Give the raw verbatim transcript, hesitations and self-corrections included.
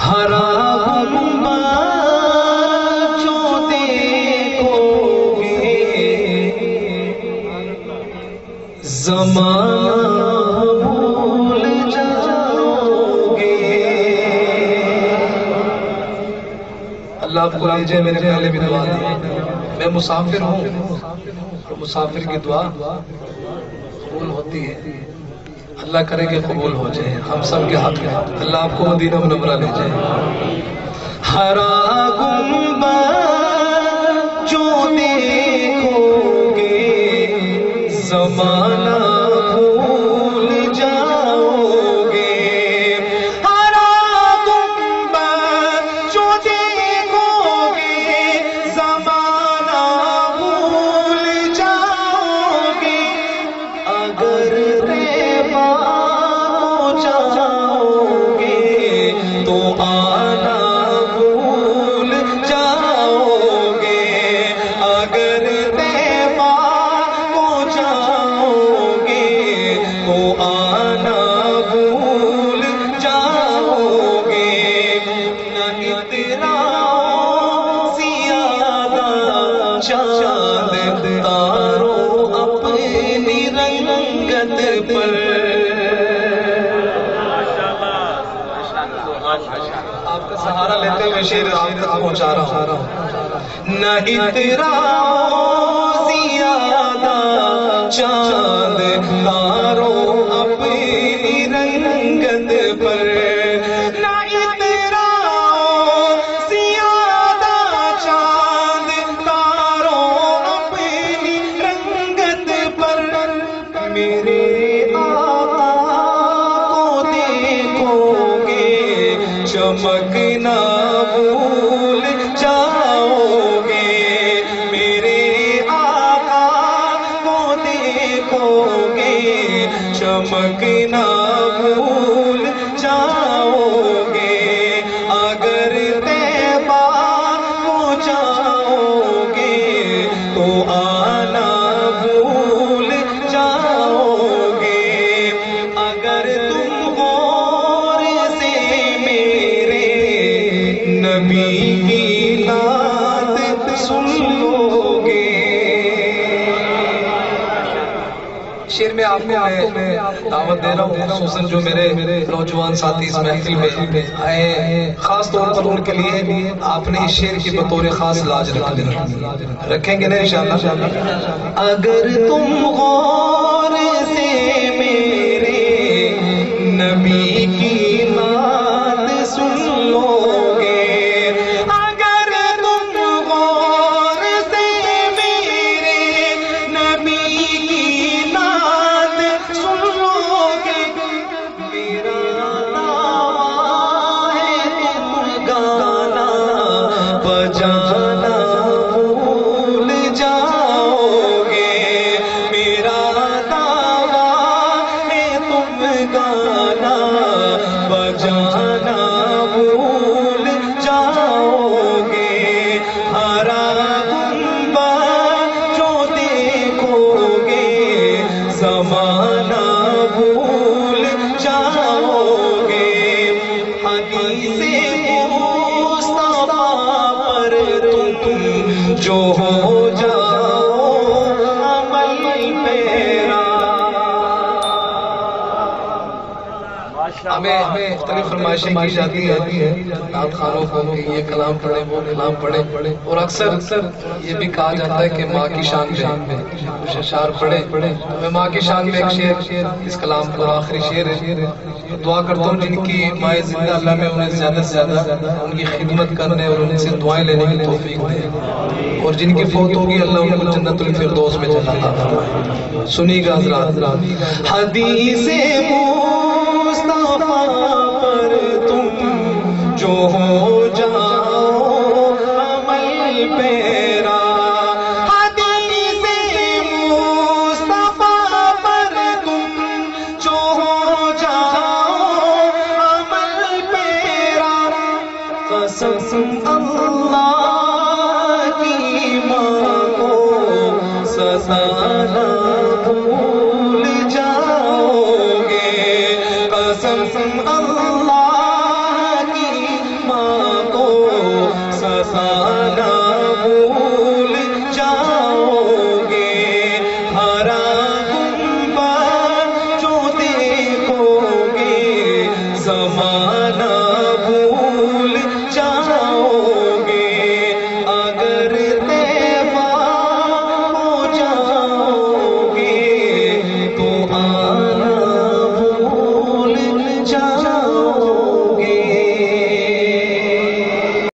ہرا گنبد جو دیکھو گے زمانہ بھول جاؤ گے. اللہ آپ کو لیجئے، میرے پہلے بھی دعا دی. میں مسافر ہوں اور مسافر کی دعا قبول ہوتی ہے. اللہ کرے کہ قبول ہو جائے ہم سب کے حق میں. اللہ آپ کو مدینہ منورہ لے جائے. ہرا گنبد جو دیکھو گے زمانہ بھول جاؤ گے. ہرا گنبد جو دیکھو گے زمانہ بھول جاؤ گے. اگر ریبا جاؤ گے تو آنا بھول جاؤ گے. اگر ریبا کو جاؤ گے تو آنا بھول جاؤ گے. نہ اتراؤ زیادہ چاند تاروں اپنی رنگت پر. آپ کا سہارا لیتے ہوئے شعر آپ تک پہنچا رہا ہوں. نہ اتراؤ زیادہ چاند تاروں اپنی رنگت پر. نہ اتراؤ زیادہ چاند تاروں اپنی رنگت پر. میرے آقا کو دیکھو گے چمکنا بھول جاؤ گے. میرے آقا کو دیکھو گے چمکنا بھول جاؤ گے. اگر طیبہ کو جاؤ گے تو آنا بھول جاؤ گے. اگر تم غور سے میرے نبی کی نعت سن لو گے. شعر میں آپ کو میں دعوت دے رہا ہوں، خصوصاً جو میرے نوجوان ساتھی اس محفل میں آئے ہیں، خاص طور پر ان کے لیے آپ نے اس شعر کی بطور خاص لاج رکھنی رکھیں گے نا انشاءاللہ. اگر تم غور سے میرے نبی کی نعت سن لو گے. اگر تم غور سے میرے نبی کی نعت سن لو گے. میرا دعویٰ ہے تم گانا بجانا بھول جاؤ گے. میرا دعویٰ ہے تم گانا بجانا بھول جاؤ گے. ہرا گنبد جو دیکھو گے زمانہ بھول جاؤ گے. حدیث مصطفیٰ پر تم جو ہو جاؤ عمل پیرا. ہمیں مختلف فرمائشیں کی جاتی ہیں نعت خوانوں کو کہ یہ کلام پڑھیں وہ کلام پڑھیں، اور اکثر یہ بھی کہا جاتا ہے کہ ماں کی شان میں کچھ اشعار پڑھیں. میں ماں کی شان میں ایک شعر اس کلام کا آخری شعر ہے. دعا کرتا ہوں جن کی مائیں زندہ اللہ میں انہیں زیادہ سے زیادہ ان کی خدمت کرنے اور ان سے دعائیں لینے کی توفیق دے، اور جن کی فوت ہوگی اللہ ان کو جنت الفردوس میں جگہ عطا فرمائے. سنیے گا حضرات. حدیث مصطفیٰ پر تم جو ہو جاؤ عمل پیرا. حدیث مصطفیٰ پر تم جو ہو جاؤ عمل پیرا. قسم اللہ کی ماں کو ستانا